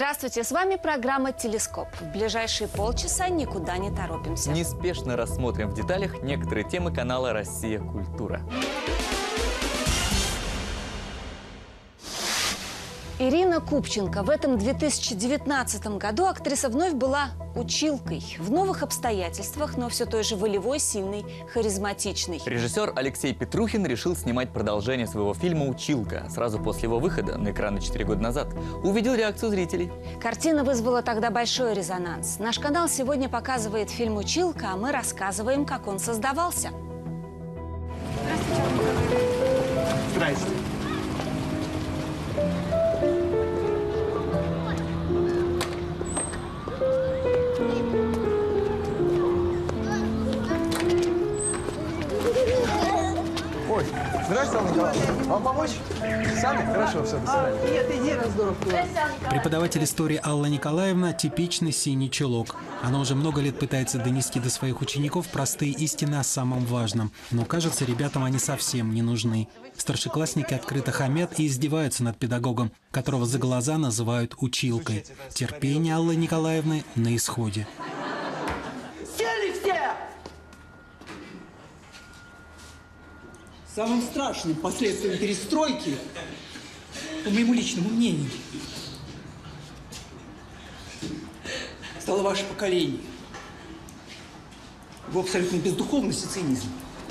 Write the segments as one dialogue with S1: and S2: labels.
S1: Здравствуйте, с вами программа «Телескоп». В ближайшие полчаса никуда не торопимся.
S2: Неспешно рассмотрим в деталях некоторые темы канала «Россия. Культура».
S1: Ирина Купченко. В этом 2019 году актриса вновь была училкой. В новых обстоятельствах, но все той же волевой, сильной, харизматичной.
S2: Режиссер Алексей Петрухин решил снимать продолжение своего фильма «Училка». Сразу после его выхода на экраны 4 года назад увидел реакцию зрителей.
S1: Картина вызвала тогда большой резонанс. Наш канал сегодня показывает фильм «Училка», а мы рассказываем, как он создавался.
S3: Здрасте. Ой, здрасте, Алла Николаевна. Вам помочь? Сами? Хорошо, все, до свидания.
S4: Нет, иди, Раздоров.
S5: Преподаватель истории Алла Николаевна – типичный синий чулок. Она уже много лет пытается донести до своих учеников простые истины о самом важном. Но, кажется, ребятам они совсем не нужны. Старшеклассники открыто хамят и издеваются над педагогом, которого за глаза называют училкой. Терпение Аллы Николаевны на исходе.
S4: Сели все! Самым страшным последствием перестройки, по моему личному мнению, стало ваше поколение. Его абсолютно бездуховность и цинизм.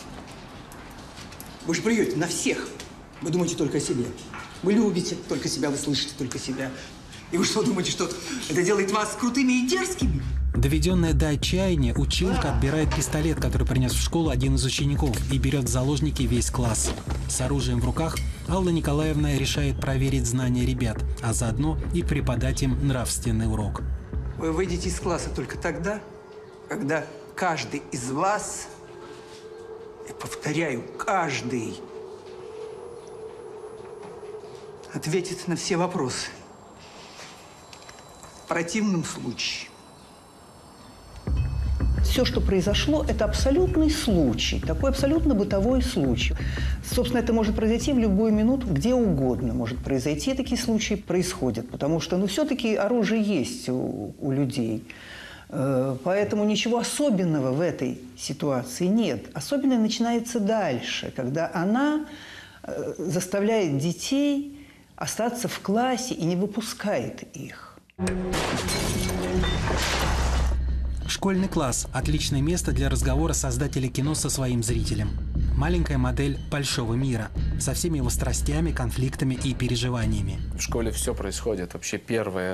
S4: Вы же плюете на всех. Вы думаете только о себе. Вы любите только себя, вы слышите только себя. И вы что, думаете, что это делает вас крутыми и дерзкими?
S5: Доведенная до отчаяния, училка отбирает пистолет, который принес в школу один из учеников, и берет в заложники весь класс. С оружием в руках Алла Николаевна решает проверить знания ребят, а заодно и преподать им нравственный урок.
S4: Вы выйдете из класса только тогда, когда каждый из вас, я повторяю, каждый ответит на все вопросы. В противном случае все, что произошло, это абсолютный случай, такой абсолютно бытовой случай. Собственно, это может произойти в любую минуту, где угодно может произойти. Такие случаи происходят, потому что, все-таки оружие есть у людей. Поэтому ничего особенного в этой ситуации нет. Особенное начинается дальше, когда она заставляет детей остаться в классе и не выпускает их.
S5: Школьный класс – отличное место для разговора создателя кино со своим зрителем. Маленькая модель большого мира со всеми его страстями, конфликтами и переживаниями.
S6: В школе все происходит. Вообще первая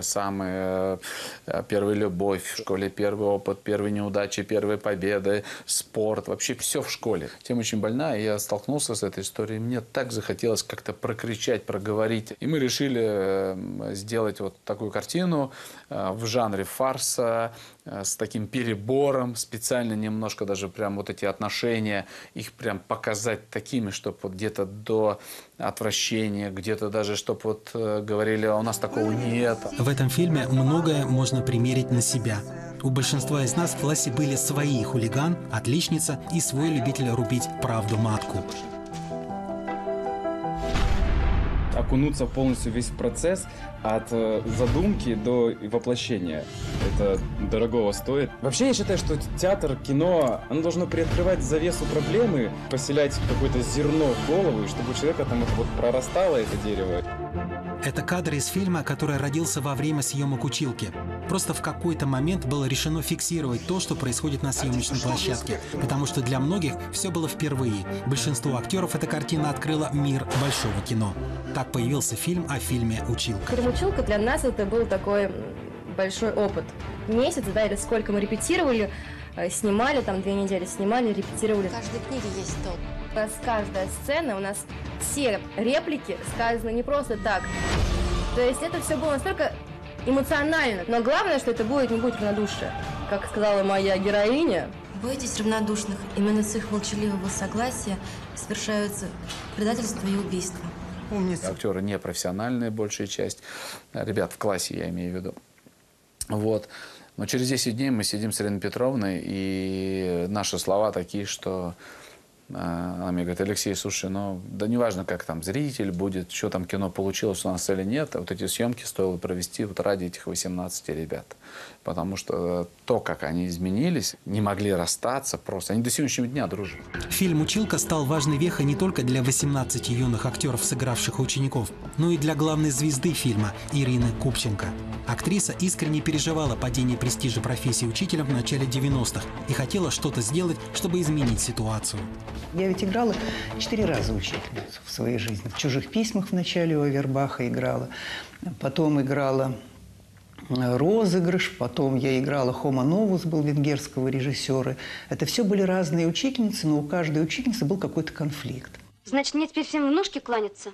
S6: любовь. В школе первый опыт, первые неудачи, первые победы, спорт. Вообще все в школе. Тема очень больная. Я столкнулся с этой историей. Мне так захотелось как-то прокричать, проговорить. И мы решили сделать вот такую картину в жанре фарса, с таким перебором, специально немножко даже прям вот эти отношения, их прям показать такими, чтобы вот где-то до отвращения, где-то даже, чтобы вот говорили, а у нас такого нет.
S5: В этом фильме многое можно примерить на себя. У большинства из нас в классе были свои хулиган, отличница и свой любитель рубить правду матку.
S7: Окунуться полностью весь процесс от задумки до воплощения. Это дорогого стоит. Вообще, я считаю, что театр, кино, оно должно приоткрывать завесу проблемы, поселять какое-то зерно в голову, и чтобы у человека там это вот прорастало, это дерево.
S5: Это кадры из фильма, который родился во время съемок «Училки». Просто в какой-то момент было решено фиксировать то, что происходит на съемочной площадке, потому что для многих все было впервые. Большинству актеров эта картина открыла мир большого кино. Так появился фильм о фильме «Училка».
S8: Фильм «Училка» для нас это был такой большой опыт. Месяц, да, или сколько мы репетировали, снимали, там 2 недели снимали, репетировали.
S9: В каждой книге есть толк.
S8: У нас каждая сцена, у нас все реплики сказаны не просто так. То есть это все было настолько эмоционально. Но главное, что это не будет равнодушие. Как сказала моя героиня.
S9: Бойтесь равнодушных. Именно с их молчаливого согласия совершаются предательство и убийство.
S4: Умница.
S6: Актеры непрофессиональные, большая часть. Ребят в классе, я имею в виду. Вот. Но через 10 дней мы сидим с Ириной Петровной, и наши слова такие, что Она мне говорит: Алексей, слушай, ну, да неважно, как там зритель будет, что там кино получилось у нас или нет, вот эти съемки стоило провести вот ради этих 18 ребят. Потому что то, как они изменились, не могли расстаться просто. Они до сегодняшнего дня дружат.
S5: Фильм «Училка» стал важной вехой не только для 18 юных актеров, сыгравших учеников, но и для главной звезды фильма Ирины Купченко. Актриса искренне переживала падение престижа профессии учителя в начале 90-х и хотела что-то сделать, чтобы изменить ситуацию.
S4: Я ведь играла 4 раза учительницу в своей жизни. В «Чужих письмах» в начале у Авербаха играла, потом играла «Розыгрыш», потом я играла «Хомо Новус», был венгерского режиссера. Это все были разные учительницы, но у каждой учительницы был какой-то конфликт.
S10: Значит, мне теперь всем в ножки кланяться?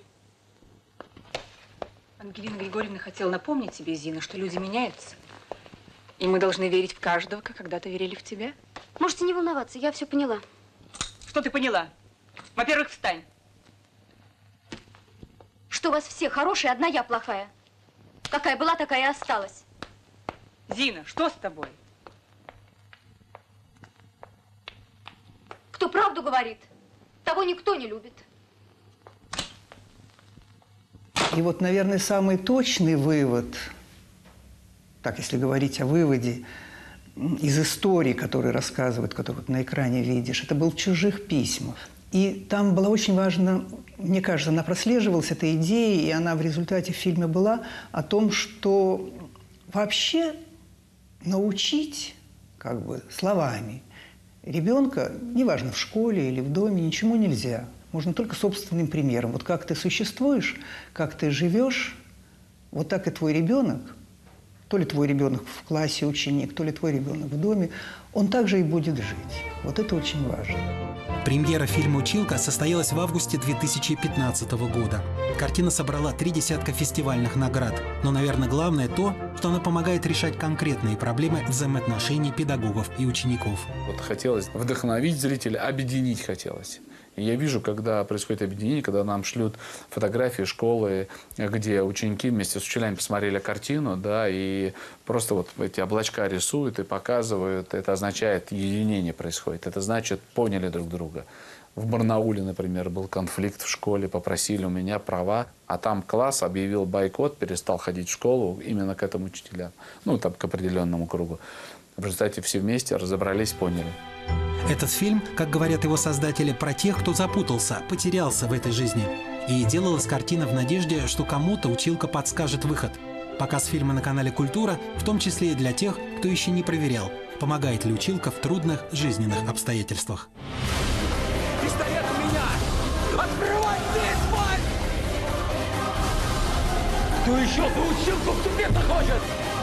S11: Ангелина Григорьевна хотела напомнить тебе, Зина, что люди меняются. И мы должны верить в каждого, как когда-то верили в тебя.
S10: Можете не волноваться, я все поняла.
S11: Что ты поняла? Во-первых, встань.
S10: Что у вас все хорошие, одна я плохая. Какая была, такая и осталась.
S11: Зина, что с тобой?
S10: Кто правду говорит, того никто не любит.
S4: И вот, наверное, самый точный вывод, так, если говорить о выводе, из истории, которые рассказывают, которые вот на экране видишь, это был в «Чужих письмах». И там была очень важна, мне кажется, она прослеживалась, эта идея, и она в результате в фильме была о том, что вообще научить как бы словами ребенка, неважно, в школе или в доме, ничему нельзя. Можно только собственным примером. Вот как ты существуешь, как ты живешь, вот так и твой ребенок, то ли твой ребенок в классе ученик, то ли твой ребенок в доме, он также и будет жить. Вот это очень важно.
S5: Премьера фильма «Училка» состоялась в августе 2015 года. Картина собрала 3 десятка фестивальных наград. Но, наверное, главное то, что она помогает решать конкретные проблемы взаимоотношений педагогов и учеников.
S6: Вот хотелось вдохновить зрителя, объединить хотелось. И я вижу, когда происходит объединение, когда нам шлют фотографии школы, где ученики вместе с учителями посмотрели картину, да, и просто вот эти облачка рисуют и показывают. Это означает, единение происходит. Это значит, поняли друг друга. В Барнауле, например, был конфликт в школе, попросили у меня права, а там класс объявил бойкот, перестал ходить в школу именно к этому учителям, ну, там, к определенному кругу. В результате все вместе разобрались, поняли.
S5: Этот фильм, как говорят его создатели, про тех, кто запутался, потерялся в этой жизни. И делалась картина в надежде, что кому-то училка подскажет выход. Показ фильма на канале «Культура», в том числе и для тех, кто еще не проверял, помогает ли училка в трудных жизненных обстоятельствах.
S12: Пистолет у меня! Открывай дверь, тварь! Кто еще за училку в тупик хочет?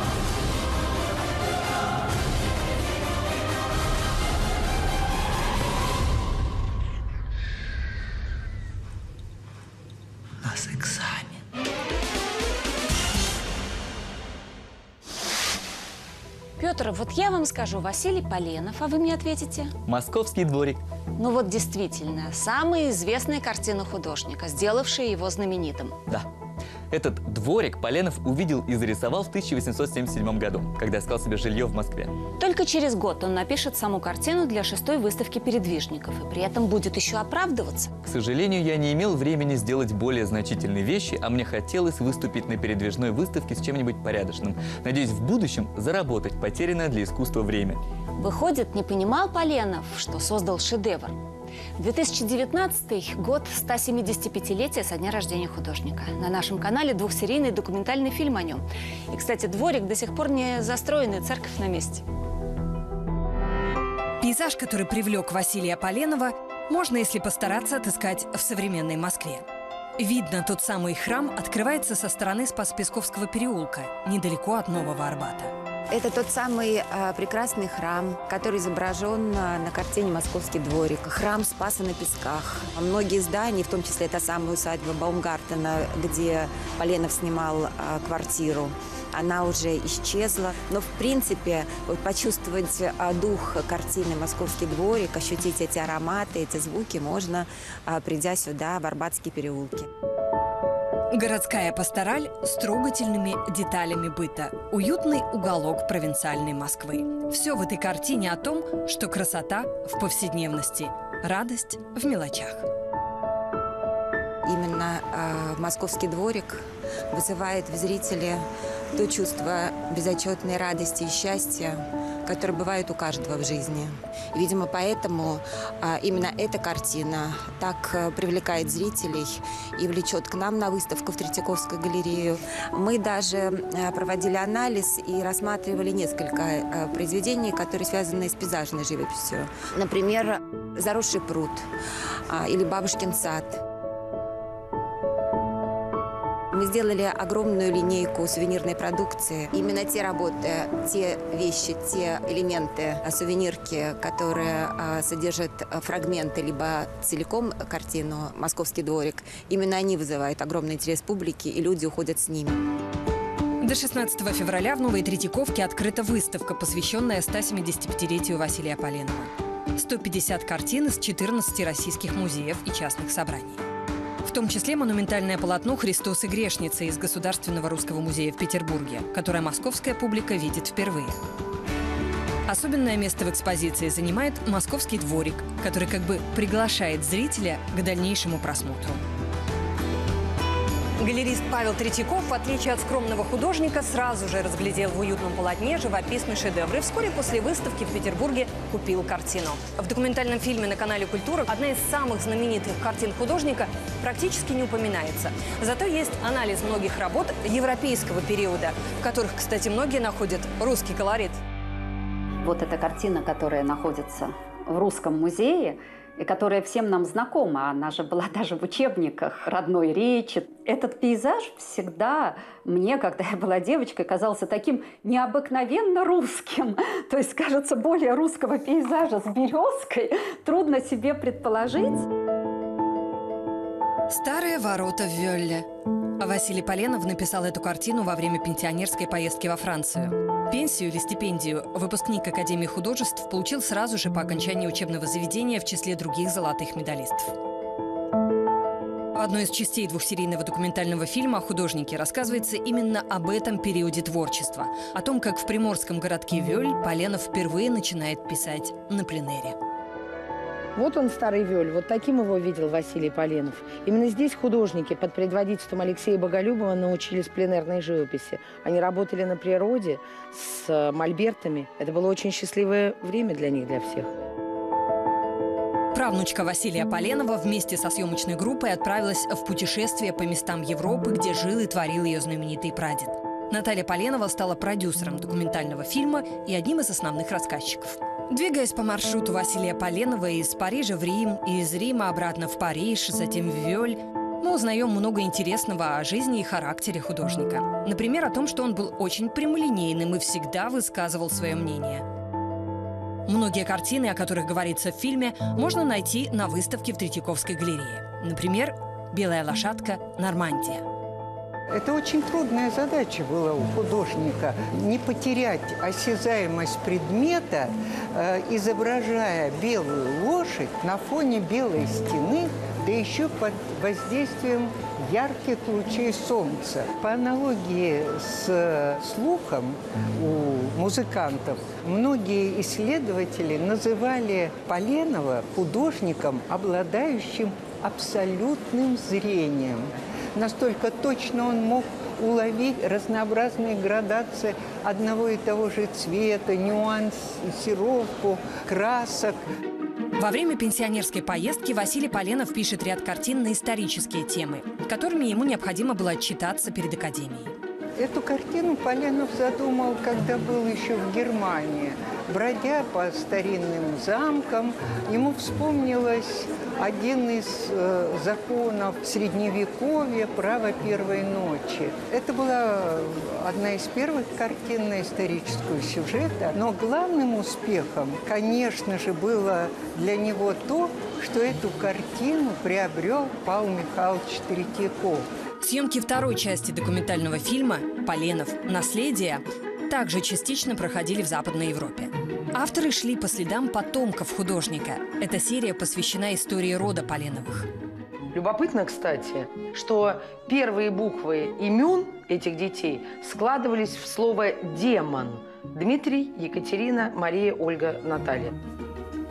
S4: Нас экзамен.
S1: Петр, вот я вам скажу Василий Поленов, а вы мне ответите?
S2: Московский дворик.
S1: Ну вот действительно, самая известная картина художника, сделавшая его знаменитым.
S2: Да. Этот дворик Поленов увидел и зарисовал в 1877 году, когда искал себе жилье в Москве.
S1: Только через год он напишет саму картину для 6-й выставки передвижников и при этом будет еще оправдываться.
S2: К сожалению, я не имел времени сделать более значительные вещи, а мне хотелось выступить на передвижной выставке с чем-нибудь порядочным. Надеюсь, в будущем заработать потерянное для искусства время.
S1: Выходит, не понимал Поленов, что создал шедевр. 2019 год 175-летия со дня рождения художника. На нашем канале 2-серийный документальный фильм о нем. И, кстати, дворик до сих пор не застроенный, церковь на месте.
S13: Пейзаж, который привлек Василия Поленова, можно, если постараться, отыскать в современной Москве. Видно, тот самый храм открывается со стороны Спас-Песковского переулка, недалеко от Нового Арбата.
S14: Это тот самый прекрасный храм, который изображен на картине «Московский дворик». Храм Спаса на Песках. Многие здания, в том числе та самая усадьба Баумгартена, где Поленов снимал квартиру, она уже исчезла. Но, в принципе, вот почувствовать дух картины «Московский дворик», ощутить эти ароматы, эти звуки можно, придя сюда, в Арбатские переулки.
S13: Городская пастораль с трогательными деталями быта. Уютный уголок провинциальной Москвы. Все в этой картине о том, что красота в повседневности. Радость в мелочах.
S14: Именно «Московский дворик» вызывает в зрителе то чувство безотчетной радости и счастья, которое бывает у каждого в жизни. И, видимо, поэтому именно эта картина так привлекает зрителей и влечет к нам на выставку в Третьяковскую галерею. Мы даже проводили анализ и рассматривали несколько произведений, которые связаны с пейзажной живописью. Например, «Заросший пруд» или «Бабушкин сад». Мы сделали огромную линейку сувенирной продукции. Именно те работы, те вещи, те элементы сувенирки, которые содержат фрагменты либо целиком картину «Московский дворик», именно они вызывают огромный интерес публики, и люди уходят с ними.
S13: До 16 февраля в Новой Третьяковке открыта выставка, посвященная 175-летию Василия Поленова. 150 картин из 14 российских музеев и частных собраний. В том числе монументальное полотно «Христос и грешница» из Государственного русского музея в Петербурге, которое московская публика видит впервые. Особенное место в экспозиции занимает «Московский дворик», который как бы приглашает зрителя к дальнейшему просмотру. Галерист Павел Третьяков, в отличие от скромного художника, сразу же разглядел в уютном полотне живописный шедевр и вскоре после выставки в Петербурге купил картину. В документальном фильме на канале «Культура» одна из самых знаменитых картин художника практически не упоминается. Зато есть анализ многих работ европейского периода, в которых, кстати, многие находят русский колорит.
S15: Вот эта картина, которая находится в Русском музее, и которая всем нам знакома, она же была даже в учебниках родной речи. Этот пейзаж всегда мне, когда я была девочкой, казался таким необыкновенно русским. То есть, кажется, более русского пейзажа с березкой трудно себе предположить.
S13: «Старые ворота в Вёлле». Василий Поленов написал эту картину во время пенсионерской поездки во Францию. Пенсию или стипендию выпускник Академии художеств получил сразу же по окончании учебного заведения в числе других золотых медалистов. В одной из частей двухсерийного документального фильма о художнике рассказывается именно об этом периоде творчества, о том, как в приморском городке Вёль Поленов впервые начинает писать на пленэре.
S16: Вот он, старый Вёль, вот таким его видел Василий Поленов. Именно здесь художники под предводительством Алексея Боголюбова научились пленэрной живописи. Они работали на природе с мольбертами. Это было очень счастливое время для них, для всех.
S13: Правнучка Василия Поленова вместе со съемочной группой отправилась в путешествие по местам Европы, где жил и творил ее знаменитый прадед. Наталья Поленова стала продюсером документального фильма и одним из основных рассказчиков. Двигаясь по маршруту Василия Поленова из Парижа в Рим, и из Рима обратно в Париж, затем в Вёль, мы узнаем много интересного о жизни и характере художника. Например, о том, что он был очень прямолинейным и всегда высказывал свое мнение. Многие картины, о которых говорится в фильме, можно найти на выставке в Третьяковской галерее. Например, «Белая лошадка. Нормандия».
S17: Это очень трудная задача была у художника – не потерять осязаемость предмета, изображая белую лошадь на фоне белой стены, да еще под воздействием ярких лучей солнца. По аналогии с слухом у музыкантов, многие исследователи называли Поленова художником, обладающим абсолютным зрением. Настолько точно он мог уловить разнообразные градации одного и того же цвета, нюансировку, красок.
S13: Во время пенсионерской поездки Василий Поленов пишет ряд картин на исторические темы, которыми ему необходимо было отчитаться перед Академией.
S17: Эту картину Поленов задумал, когда был еще в Германии. Бродя по старинным замкам, ему вспомнилось один из законов Средневековья «Право первой ночи». Это была одна из первых картин на исторического сюжета. Но главным успехом, конечно же, было для него то, что эту картину приобрел Павел Михайлович Третьяков.
S13: Съемки второй части документального фильма «Поленов. Наследие» также частично проходили в Западной Европе. Авторы шли по следам потомков художника. Эта серия посвящена истории рода Поленовых.
S16: Любопытно, кстати, что первые буквы имен этих детей складывались в слово «демон». Дмитрий, Екатерина, Мария, Ольга, Наталья.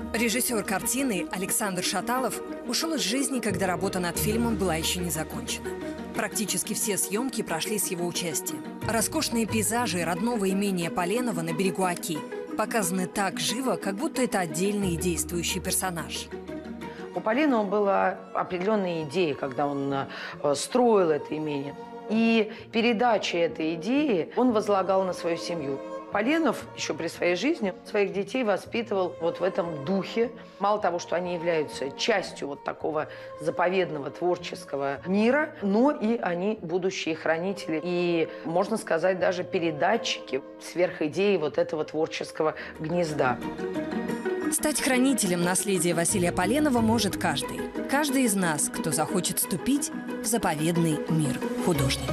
S13: Режиссер картины Александр Шаталов ушел из жизни, когда работа над фильмом была еще не закончена. Практически все съемки прошли с его участием. Роскошные пейзажи родного имения Поленова на берегу Оки показаны так живо, как будто это отдельный действующий персонаж.
S16: У Поленова была определенная идея, когда он строил это имение. И передача этой идеи он возлагал на свою семью. Поленов еще при своей жизни своих детей воспитывал вот в этом духе. Мало того, что они являются частью вот такого заповедного творческого мира, но и они будущие хранители и, можно сказать, даже передатчики сверхидеи вот этого творческого гнезда.
S13: Стать хранителем наследия Василия Поленова может каждый. Каждый из нас, кто захочет вступить в заповедный мир художника.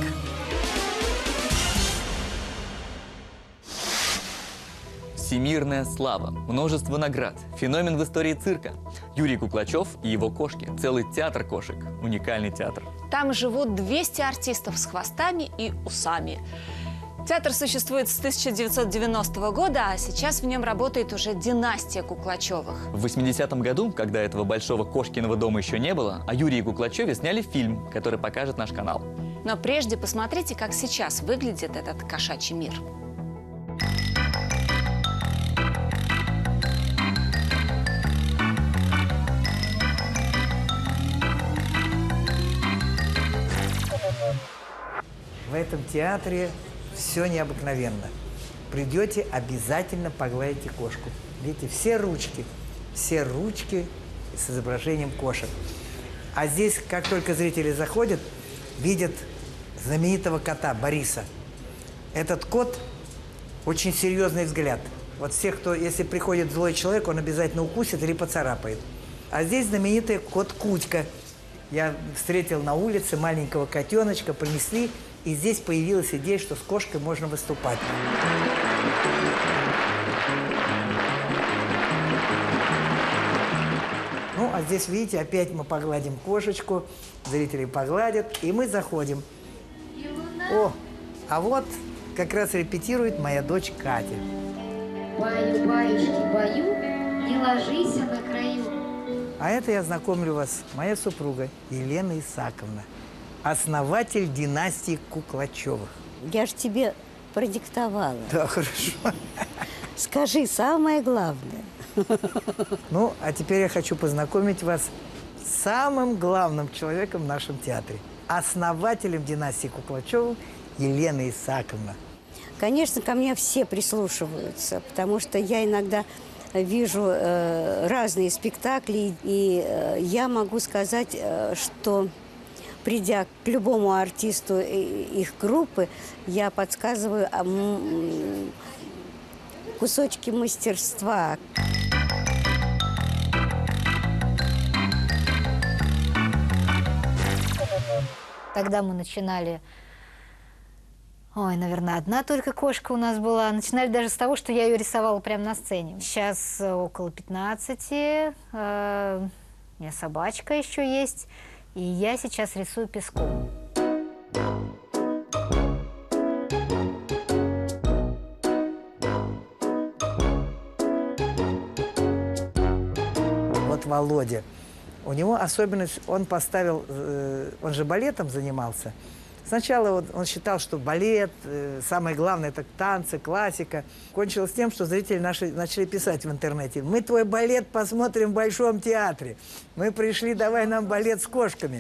S2: Всемирная слава, множество наград, феномен в истории цирка. Юрий Куклачев и его кошки. Целый театр кошек. Уникальный театр.
S1: Там живут 200 артистов с хвостами и усами. Театр существует с 1990 года, а сейчас в нем работает уже династия Куклачевых.
S2: В 80-м году, когда этого большого кошкиного дома еще не было, о Юрии Куклачеве сняли фильм, который покажет наш канал.
S1: Но прежде посмотрите, как сейчас выглядит этот кошачий мир.
S18: В этом театре все необыкновенно. Придете, обязательно погладите кошку. Видите, все ручки с изображением кошек. А здесь, как только зрители заходят, видят знаменитого кота Бориса. Этот кот очень серьезный взгляд. Вот всех, кто, если приходит злой человек, он обязательно укусит или поцарапает. А здесь знаменитый кот Кутька. Я встретил на улице маленького котеночка, принесли, и здесь появилась идея, что с кошкой можно выступать. Ну, а здесь, видите, опять мы погладим кошечку, зрители погладят, и мы заходим. О, а вот как раз репетирует моя дочь Катя.
S19: Баю, баюшки, баю, не ложись на краю.
S18: А это я знакомлю вас, моя супруга Елена Исааковна, основатель династии Куклачевых.
S20: Я же тебе продиктовала.
S18: Да, хорошо.
S20: Скажи самое главное.
S18: Ну, а теперь я хочу познакомить вас с самым главным человеком в нашем театре. Основателем династии Куклачевых Елена Исааковна.
S20: Конечно, ко мне все прислушиваются, потому что я иногда вижу разные спектакли, и я могу сказать, что, придя к любому артисту их группы, я подсказываю кусочки мастерства.
S21: Тогда мы начинали... Ой, наверное, одна только кошка у нас была. Начинали даже с того, что я ее рисовала прямо на сцене. Сейчас около 15. У меня собачка еще есть. И я сейчас рисую песком.
S18: Вот Володя. У него особенность, он поставил, он же балетом занимался. Сначала он считал, что балет, самое главное, это танцы, классика. Кончилось тем, что зрители наши начали писать в интернете: мы твой балет посмотрим в Большом театре. Мы пришли, давай нам балет с кошками.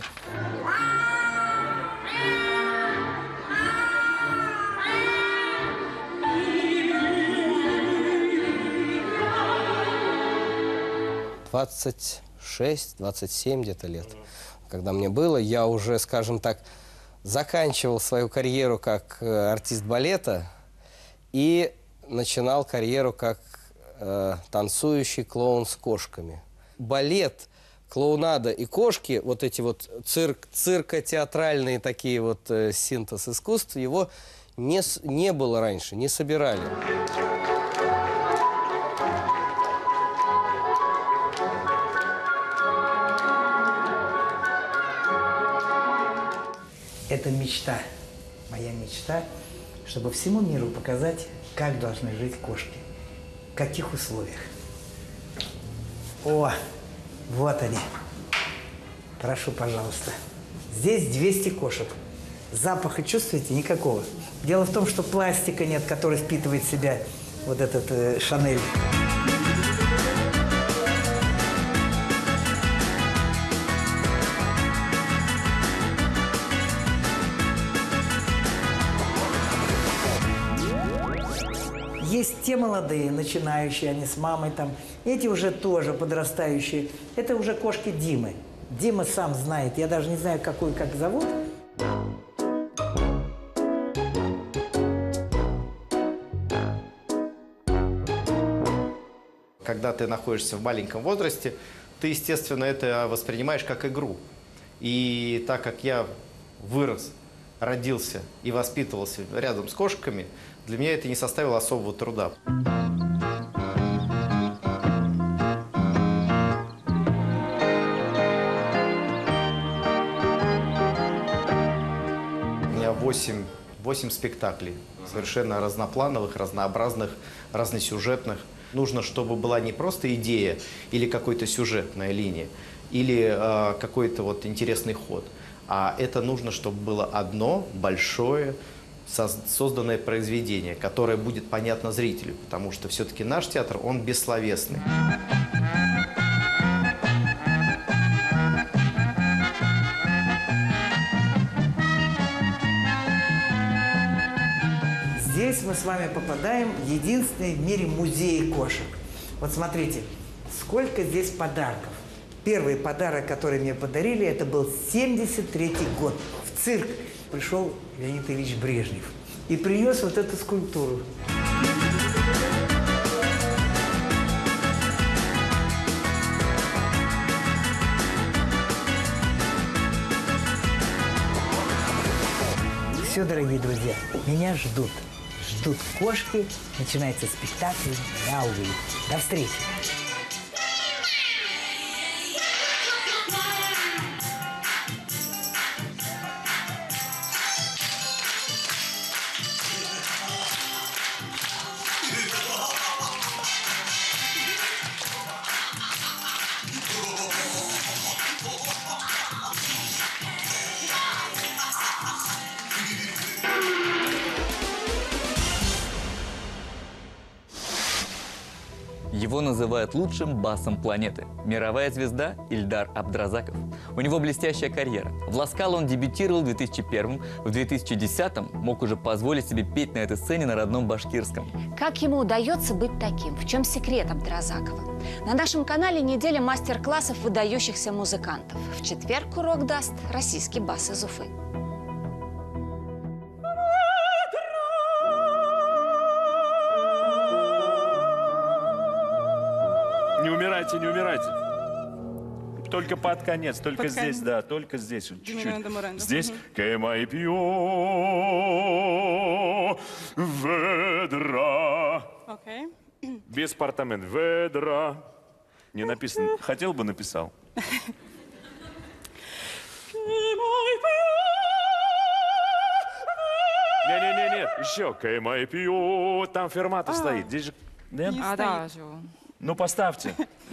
S22: «26, 27 где-то лет, когда мне было, я уже, скажем так, заканчивал свою карьеру как артист балета и начинал карьеру как танцующий клоун с кошками. Балет, клоунада и кошки, вот эти вот цирко-театральные такие вот синтез искусств, его не было раньше, не собирали.
S18: Это мечта, моя мечта, чтобы всему миру показать, как должны жить кошки, в каких условиях. О, вот они. Прошу, пожалуйста. Здесь 200 кошек. Запаха чувствуете? Никакого. Дело в том, что пластика нет, который впитывает в себя вот этот Шанель. Есть те молодые, начинающие, они с мамой там. Эти уже тоже подрастающие. Это уже кошки Димы. Дима сам знает. Я даже не знаю, какую как зовут.
S3: Когда ты находишься в маленьком возрасте, ты, естественно, это воспринимаешь как игру. И так как я вырос, родился и воспитывался рядом с кошками, для меня это не составило особого труда. У меня 8 спектаклей, совершенно разноплановых, разнообразных, разносюжетных. Нужно, чтобы была не просто идея или какая-то сюжетная линия, или какой-то вот интересный ход, а это нужно, чтобы было одно большое созданное произведение, которое будет понятно зрителю, потому что все-таки наш театр, он бессловесный.
S18: Здесь мы с вами попадаем в единственный в мире музей кошек. Вот смотрите, сколько здесь подарков. Первый подарок, который мне подарили, это был 73-й год. В цирк пришел Леонид Ильич Брежнев и принес вот эту скульптуру. Все, дорогие друзья, меня ждут. Ждут кошки, начинается спектакль, мяукают. До встречи!
S2: Его называют лучшим басом планеты. Мировая звезда Ильдар Абдразаков. У него блестящая карьера. В «Ласкало» он дебютировал в 2001, в 2010 мог уже позволить себе петь на этой сцене на родном башкирском.
S1: Как ему удается быть таким? В чем секрет Абдразакова? На нашем канале неделя мастер-классов выдающихся музыкантов. В четверг урок даст российский бас из Уфы.
S7: Не умирайте, не умирайте. Только под конец, только под здесь, да, только здесь, вот чуть-чуть. Здесь. Кемай пью ведра. Без портамент. Ведра. Не написано. Хотел бы, написал. Не-не-не, еще. Кемай пью. Там фермата стоит. Здесь же... Нет?
S11: Да.
S7: Ну, поставьте.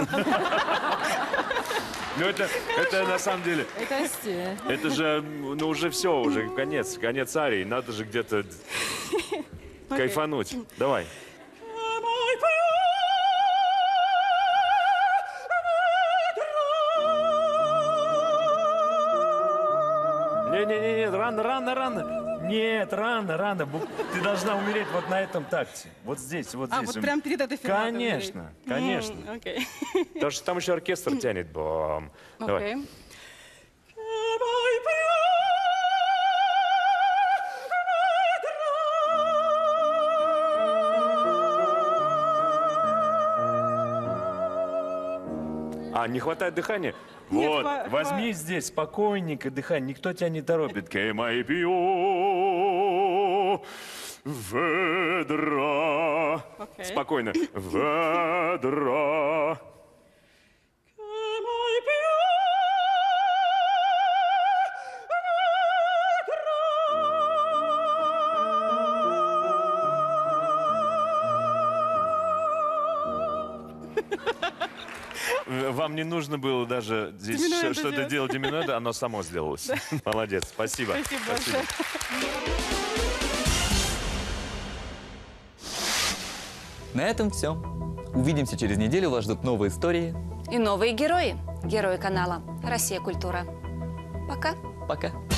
S7: Ну, это на самом деле... Это же, ну, уже все, уже конец арии. Надо же где-то кайфануть. Давай. Не-не-не, рано. Нет, рано. Ты должна умереть вот на этом такте. Вот здесь, вот здесь.
S11: Вот прям перед этой ферматой.
S7: Конечно.
S11: Окей.
S7: Потому что там еще оркестр тянет. Бам. Давай. Не хватает дыхания?
S11: Нет,
S7: вот, возьми здесь спокойненько дыхание, никто тебя не торопит. Кемай пью ведра. Спокойно. Ведра. Вам не нужно было даже здесь
S8: Диминоиды
S7: что-то
S8: делать.
S7: делать диминоида, оно само сделалось. Молодец, спасибо.
S8: Спасибо большое.
S2: На этом все. Увидимся через неделю. Вас ждут новые истории.
S1: И новые герои. Герои канала «Россия. Культура». Пока.
S2: Пока.